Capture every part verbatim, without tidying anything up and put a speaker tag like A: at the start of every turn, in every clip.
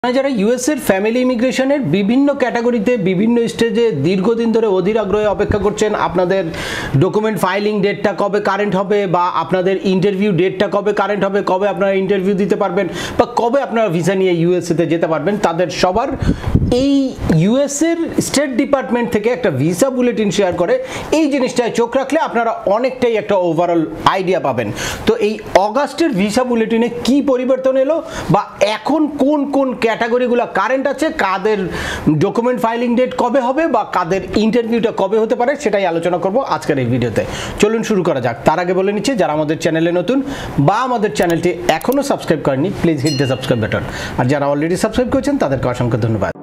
A: যারা ইউএস এর ফ্যামিলি ইমিগ্রেশনের বিভিন্ন ক্যাটাগরিতে বিভিন্ন স্টেজে দীর্ঘদিন ধরে অধীর আগ্রহে অপেক্ষা করছেন, আপনাদের ডকুমেন্ট ফাইলিং ডেটটা কবে কারেন্ট হবে বা আপনাদের ইন্টারভিউ ডেটটা কবে কারেন্ট হবে, কবে আপনারা ইন্টারভিউ দিতে পারবেন বা কবে আপনারা ভিসা নিয়ে ইউএসএতে যেতে পারবেন, তাদের সবার এই ইউএস এর স্টেট ডিপার্টমেন্ট থেকে একটা ভিসা বুলেটিন শেয়ার করে। এই জিনিসটায় চোখ রাখলে আপনারা অনেকটাই একটা ওভারঅল আইডিয়া পাবেন। তো এই অগাস্টের ভিসা বুলেটিনে কি পরিবর্তন এলো বা এখন কোন কোন ক্যাটাগরিগুলো কারেন্ট আছে, কাদের ডকুমেন্ট ফাইলিং ডেট কবে হবে বা কাদের ইন্টারভিউটা কবে হতে পারে, সেটাই আলোচনা করব আজকের এই ভিডিওতে। চলুন শুরু করা যাক। তার আগে বলে নিচ্ছি, যারা আমাদের চ্যানেলে নতুন বা আমাদের চ্যানেলটি এখনও সাবস্ক্রাইব করেনি, please hit the subscribe button. আর যারা অলরেডি সাবস্ক্রাইব করেছেন তাদেরকে অসংখ্য ধন্যবাদ।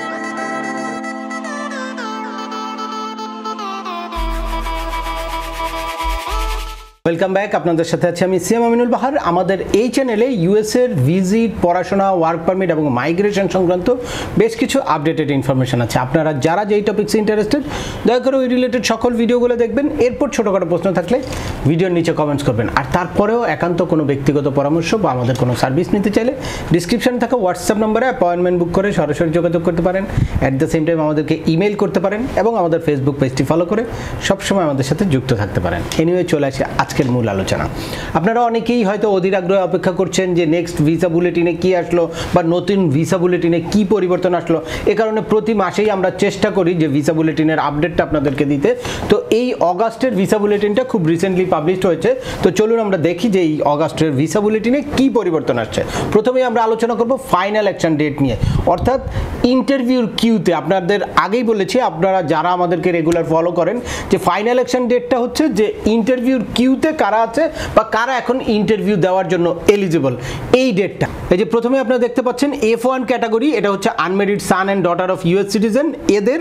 A: ওয়েলকাম ব্যাক, আপনাদের সাথে আছি আমি সিএম আমিনুল বাহার। আমাদের এই চ্যানেলে ইউএস এর ভিজিট, পড়াশোনা, ওয়ার্ক পারমিট এবং মাইগ্রেশন সংক্রান্ত বেশ কিছু আপডেটেড ইনফরমেশন আছে। আপনারা যারা যেই টপিক্সে ইন্টারেস্টেড, দয়া করে ওই রিলেটেড সকল ভিডিওগুলো দেখবেন। এরপর ছোটোখাটো প্রশ্ন থাকলে ভিডিওর নিচে কমেন্টস করবেন। আর তারপরেও একান্ত কোনো ব্যক্তিগত পরামর্শ বা আমাদের কোনো সার্ভিস নিতে চাইলে ডিসক্রিপশনে থাকা হোয়াটসঅ্যাপ নম্বরে অ্যাপয়েন্টমেন্ট বুক করে সরাসরি যোগাযোগ করতে পারেন। অ্যাট দ্য সেম টাইম আমাদেরকে ইমেল করতে পারেন এবং আমাদের ফেসবুক পেজটি ফলো করে সবসময় আমাদের সাথে যুক্ত থাকতে পারেন। এনিওয়ে, চলে আসে আজকের মূল আলোচনা। আপনারা অনেকেই হয়তো অধীর আগ্রহে অপেক্ষা করছেন যে নেক্সট ভিসা বুলেটিনে কি আসলো বা নতুন ভিসা বুলেটিনে কি পরিবর্তন আসলো। এ কারণে প্রতি মাসেই আমরা চেষ্টা করি যে ভিসা বুলেটিনের আপডেটটা আপনাদেরকে দিতে। তো এই অগাস্টের ভিসা বুলেটিনটা খুব রিসেন্টলি পাবলিশড হয়েছে। তো চলুন আমরা দেখি যে এই অগাস্টের ভিসা বুলেটিনে কি পরিবর্তন আসছে। প্রথমেই আমরা আলোচনা করব ফাইনাল অ্যাকশন ডেট নিয়ে, অর্থাৎ ইন্টারভিউর কিউতে। আপনাদের আগেই বলেছি, আপনারা যারা আমাদেরকে রেগুলার ফলো করেন, যে ফাইনাল অ্যাকশন ডেটটা হচ্ছে যে ইন্টারভিউর কিউতে কারা আছে বা কারা এখন ইন্টারভিউ দেওয়ার জন্য এলিজিবল, এই ডেটটা। এই যে প্রথমে আপনারা দেখতে পাচ্ছেন এফ ওয়ান ক্যাটাগরি, এটা হচ্ছে unmarried son and daughter of US citizen. এদের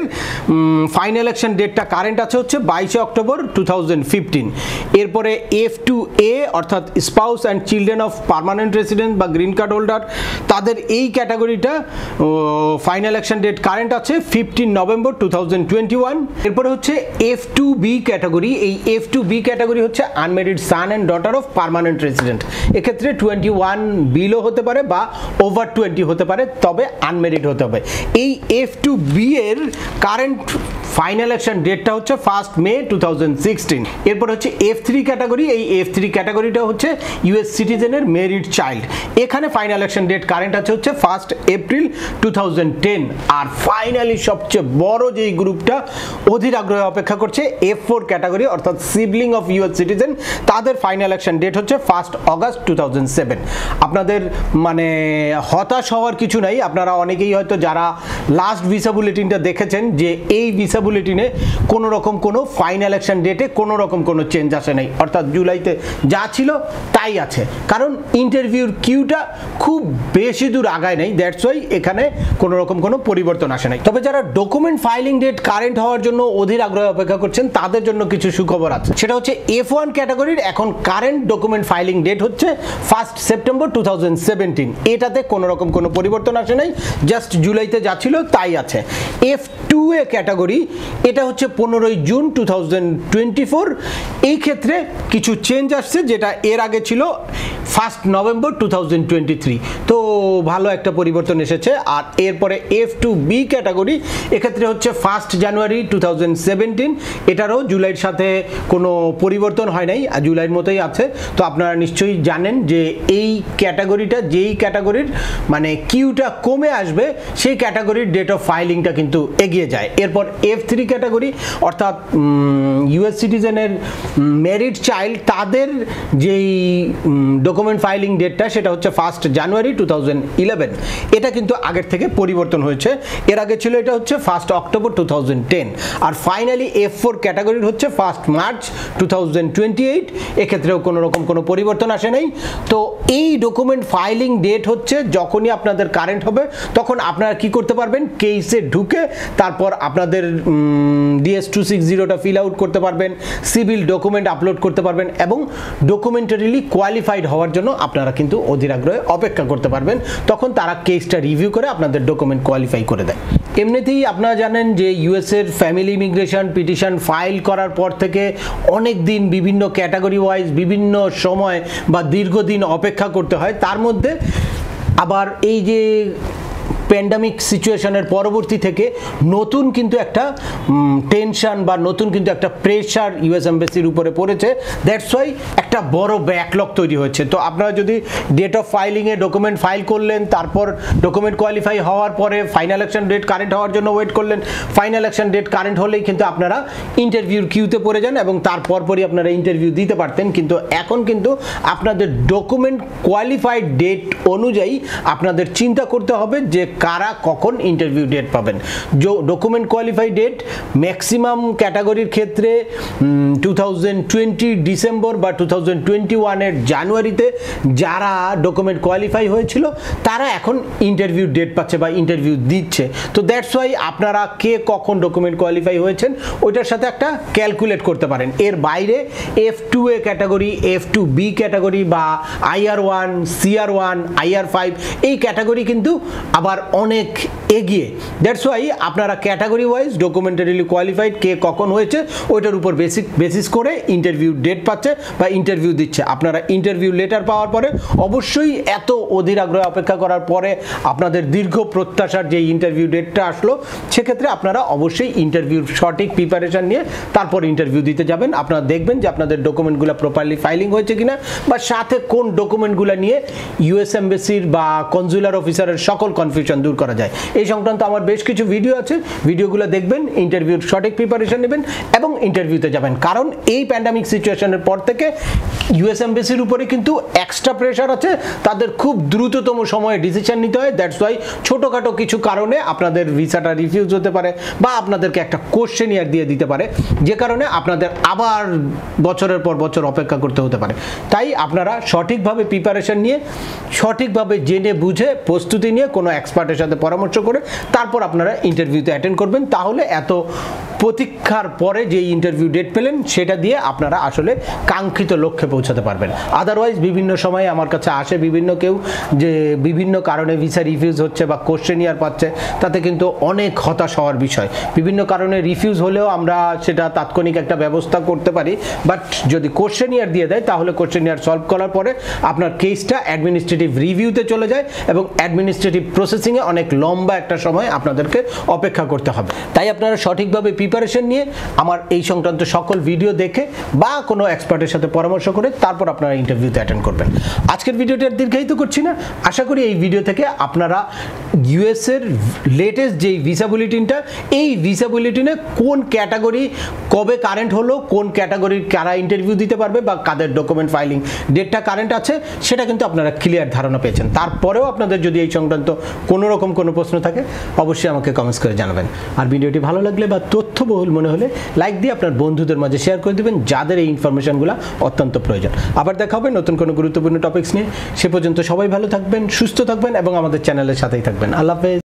A: ফাইনাল অ্যাকশন ডেটটা কারেন্ট আছে হচ্ছে বাইশে অক্টোবর টু থাউজেন্ড ফিফটিন। এরপরে এফ টু এ অর্থাৎ spouse and children of permanent resident বা গ্রিন কার্ড হোল্ডার, তাদের এই ক্যাটাগরিটা ফাইনাল অ্যাকশন ডেট কারেন্ট আছে fifteen November two thousand twenty one. এরপরে হচ্ছে এফ টু বি ক্যাটাগরি। এই এফ টু বি ক্যাটাগরি হচ্ছে unmarried son and daughter of permanent resident. এক্ষেত্রে টোয়েন্টি ওয়ান বিলও হতে পারে বা ওভার টোয়েন্টি হতে পারে, তবে আনমেরিড হতে হবে। এই এফ টু বি এর কারেন্ট ফাইনাল অ্যাকশন ডেটটা হচ্ছে first May two thousand sixteen. এরপর হচ্ছে এফ থ্রি ক্যাটাগরি। এই এফ থ্রি ক্যাটাগরিটা হচ্ছে ইউএস সিটিজেনের মেরিড চাইল্ড। এখানে ফাইনাল অ্যাকশন ডেট কারেন্ট আছে হচ্ছে first April two thousand ten. আর ফাইনালি সবচেয়ে বড় যেই গ্রুপটা অধীর আগ্রহে অপেক্ষা করছে, এফ ফোর ক্যাটাগরি অর্থাৎ সিবলিং অফ ইউএস সিটিজেন, তাদের ফাইনাল অ্যাকশন ডেট হচ্ছে first August two thousand seven. আপনাদের মানে হতাশ হওয়ার কিছু নাই। আপনারা অনেকেই হয়তো যারা লাস্ট ভিসা বুলেটিনটা দেখেছেন, যে এই ভিসা বুলেটিনে কোনো রকম কোনো ফাইনাল অ্যাকশন ডেটে কোনো রকম কোনো চেঞ্জ আসে নাই, অর্থাৎ জুলাইতে যা ছিল তাই আছে। কারণ ইন্টারভিউর কিউটা খুব বেশি দূর আগায় নেই, দ্যাটস ওয়াই এখানে কোনো রকম কোনো পরিবর্তন আসে নাই। তবে যারা ডকুমেন্ট ফাইলিং ডেট কারেন্ট হওয়ার জন্য অধীর আগ্রহে অপেক্ষা করছেন, তাদের জন্য কিছু সুখবর আছে। সেটা হচ্ছে এফ ওয়ান ক্যাটাগরির এখন কারেন্ট ডকুমেন্ট ফাইলিং ডেট হচ্ছে first September two thousand seventeen. এটাতে কোনো রকম কোনো পরিবর্তন আসে নাই, জাস্ট জুলাইতে যা ছিল তাই আছে। এফ টু এ ক্যাটাগরি, এটা হচ্ছে পনেরোই June two thousand twenty four. এই ক্ষেত্রে কিছু চেঞ্জ আসছে, যেটা এর আগে ছিল first November two thousand twenty three. তো ভালো একটা পরিবর্তন এসেছে। আর এরপরে এফ টু বি ক্যাটাগরি, এক্ষেত্রে হচ্ছে first January two thousand seventeen. এটারও জুলাইয়ের সাথে কোনো পরিবর্তন হয় নাই, জুলাইয়ের মতোই আছে। তো আপনারা নিশ্চয়ই জানেন যে এই ক্যাটাগরিটা, যেই ক্যাটাগরির মানে কিউটা কমে আসবে, সেই ক্যাটাগরির ডেট অফ ফাইলিংটা কিন্তু এগিয়ে যায়। এরপর এফ থ্রি ক্যাটাগরি অর্থাৎ ইউএস সিটিজেনের মেরিড চাইল্ড, তাদের যেই ডকুমেন্ট ফাইলিং ডেটটা সেটা হচ্ছে first January two thousand eleven. এটা কিন্তু আগের থেকে পরিবর্তন হয়েছে। এর আগে ছিল এটা হচ্ছে first October two thousand ten. আর ফাইনালি এফ ফোর ক্যাটাগরির হচ্ছে first March two thousand twenty eight. এক্ষেত্রেও কোনো রকম কোনো পরিবর্তন আসে নাই। তো এই ডকুমেন্ট ফাইলিং ডেট হচ্ছে যখনই আপনাদের কারেন্ট হবে, তখন আপনারা কি করতে পারবেন, কেসে ঢুকে তারপর আপনাদের ডিএস টু সিক্স জিরোটা ফিল আউট করতে পারবেন, সিভিল ডকুমেন্ট আপলোড করতে পারবেন এবং ডকুমেন্টারিলি কোয়ালিফাইড হওয়ার জন্য আপনারা কিন্তু অধীর আগ্রহে অপেক্ষা করতে পারবেন। তখন তারা কেসটা রিভিউ করে আপনাদের ডকুমেন্ট কোয়ালিফাই করে দেয়। এমনিতেই আপনারা জানেন যে ইউএস এর ফ্যামিলি ইমিগ্রেশন পিটিশন ফাইল করার পর থেকে অনেক দিন বিভিন্ন ক্যাটাগরি ওয়াইজ বিভিন্ন সময় বা দীর্ঘদিন অপেক্ষা করতে হয়। তার মধ্যে আবার এই যে প্যান্ডামিক সিচুয়েশনের পরবর্তী থেকে নতুন কিন্তু একটা টেনশন বা নতুন কিন্তু একটা প্রেশার ইউএস এমবাসির উপরে পড়েছে। দ্যাটস ওয়াই একটা বড় ব্যাকলগ তৈরি হয়েছে। তো আপনারা যদি ডেট অফ ফাইলিংয়ে ডকুমেন্ট ফাইল করলেন, তারপর ডকুমেন্ট কোয়ালিফাই হওয়ার পরে ফাইনাল অ্যাকশন ডেট কারেন্ট হওয়ার জন্য ওয়েট করলেন, ফাইনাল অ্যাকশন ডেট কারেন্ট হলেই কিন্তু আপনারা ইন্টারভিউর কিউতে পড়ে যান এবং তারপর পরই আপনারা ইন্টারভিউ দিতে পারতেন। কিন্তু এখন কিন্তু আপনাদের ডকুমেন্ট কোয়ালিফাইড ডেট অনুযায়ী আপনাদের চিন্তা করতে হবে যে কারা কখন ইন্টারভিউ ডেট পাবেন। ডকুমেন্ট কোয়ালিফাই ডেট ম্যাক্সিমাম ক্যাটাগরির ক্ষেত্রে টু থাউজেন্ড টোয়েন্টি ডিসেম্বর বা টু থাউজেন্ড টোয়েন্টি ওয়ানের জানুয়ারিতে যারা ডকুমেন্ট কোয়ালিফাই হয়েছিল তারা এখন ইন্টারভিউ ডেট পাচ্ছে বা ইন্টারভিউ দিচ্ছে। তো দ্যাটস ওয়াই আপনারা কে কখন ডকুমেন্ট কোয়ালিফাই হয়েছেন ওইটার সাথে একটা ক্যালকুলেট করতে পারেন। এর বাইরে F two A category, F two B category বা IR one, CR one, IR five এই ক্যাটাগরি কিন্তু আবার অনেক এগিয়ে। দ্যাটস ওয়াই আপনারা ক্যাটাগরি ওয়াইজ ডকুমেন্টারিলি কোয়ালিফাইড কে কখন হয়েছে ওইটার উপর বেসিক বেসিস করে ইন্টারভিউ ডেট পাচ্ছে বা ইন্টারভিউ দিচ্ছে। আপনারা ইন্টারভিউ লেটার পাওয়ার পরে অবশ্যই এত অধীর আগ্রহে অপেক্ষা করার পরে আপনাদের দীর্ঘ প্রত্যাশার যে ইন্টারভিউ ডেটটা আসলো, সেক্ষেত্রে আপনারা অবশ্যই ইন্টারভিউর সঠিক প্রিপারেশন নিয়ে তারপর ইন্টারভিউ দিতে যাবেন। আপনারা দেখবেন যে আপনাদের ডকুমেন্টগুলো প্রপারলি ফাইলিং হয়েছে কিনা বা সাথে কোন ডকুমেন্টগুলো নিয়ে ইউএস এমবাসির বা কনজুলার অফিসারের সকল কনফিউশন দূর করা যায়। এই সংক্রান্ত আমার বেশ কিছু ভিডিও আছে, ভিডিওগুলো দেখবেন, ইন্টারভিউর সঠিক প্রিপারেশন নেবেন এবং ইন্টারভিউতে যাবেন। কারণ এই প্যান্ডামিক সিচুয়েশনের পর থেকে ইউএস এমবাসির উপরে কিন্তু এক্সট্রা প্রেশার আছে, তাদের খুব দ্রুততম সময়ে ডিসিশন নিতে হয়। দ্যাটস ওয়াই ছোটোখাটো কিছু কারণে আপনাদের ভিসাটা রিফিউজ হতে পারে বা আপনাদেরকে একটা কোশ্চেনিয়ার দিয়ে দিতে পারে, যে কারণে আপনাদের আবার বছরের পর বছর অপেক্ষা করতে হতে পারে। তাই আপনারা সঠিকভাবে প্রিপারেশন নিয়ে, সঠিকভাবে জেনে বুঝে প্রস্তুতি নিয়ে কোনো এক্সপার্টের সাথে পরামর্শ করে তারপর আপনারা ইন্টারভিউতে অ্যাটেন্ড করবেন। তাহলে এত প্রতীক্ষার পরে যে ইন্টারভিউ ডেট পেলেন সেটা দিয়ে আপনারা আসলে কাঙ্ক্ষিত লক্ষ্যে পৌঁছাতে পারবেন। আদারওয়াইজ বিভিন্ন সময় আমার কাছে আসে বিভিন্ন কেউ যে বিভিন্ন কারণে ভিসা রিফিউজ হচ্ছে বা কোশ্চেনিয়ার পাচ্ছে, তাতে কিন্তু অনেক হতাশ হওয়ার বিষয়। বিভিন্ন কারণে রিফিউজ হলেও আমরা সেটা তাৎক্ষণিক একটা ব্যবস্থা করতে পারি, বাট যদি কোশ্চেনিয়ার দিয়ে দেয় তাহলে কোশ্চেনিয়ার সলভ করার পরে আপনার কেসটা অ্যাডমিনিস্ট্রেটিভ রিভিউতে চলে যায় এবং অ্যাডমিনিস্ট্রেটিভ প্রসেসিংয়ে অনেক লম্বা একটা সময় আপনাদেরকে অপেক্ষা করতে হবে। তাই আপনারা সঠিকভাবে প্রিপারেশন নিয়ে আমার এই সংক্রান্ত সকল ভিডিও দেখে বা কোনো এক্সপার্টের সাথে পরামর্শ করে তারপর আপনারা ইন্টারভিউতে অ্যাটেন্ড করবেন। আজকের ভিডিওটি আর দীর্ঘায়িত করছি না, আশা করি এই ভিডিও থেকে আপনারা ইউএসের লেটেস্ট যেই ভিসা বুলেটিনটা, এই ভিসা বুলেটিনে কোন ক্যাটাগরি কবে কারেন্ট হলো, কোন ক্যাটাগরির কারা ইন্টারভিউ দিতে পারবে বা কাদের ডকুমেন্ট ফাইলিং ডেটটা কারেন্ট আছে সেটা কিন্তু আপনারা ক্লিয়ার ধারণা পেয়েছেন। তারপরেও আপনাদের যদি এই সংক্রান্ত কোনো রকম কোনো প্রশ্ন থাকে অবশ্যই আমাকে কমেন্টস করে জানাবেন। আর ভিডিওটি ভালো লাগলে বা তথ্যবহুল মনে হলে লাইক দিয়ে আপনার বন্ধুদের মাঝে শেয়ার করে দেবেন যাদের এই ইনফরমেশনগুলো অত্যন্ত প্রয়োজন। আবার দেখা হবে নতুন কোনো গুরুত্বপূর্ণ টপিকস নিয়ে। সে পর্যন্ত সবাই ভালো থাকবেন, সুস্থ থাকবেন এবং আমাদের চ্যানেলের সাথেই থাকবেন। আল্লাহ হাফেজ।